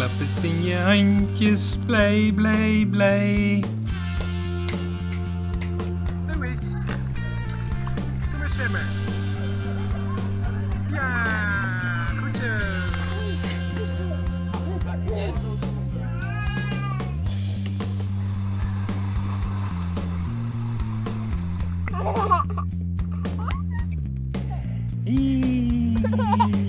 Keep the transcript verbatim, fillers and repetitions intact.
Klap eens in je handjes, blij, blij, blij. Louis, kom maar zwemmen. Ja, goed zo. Ie.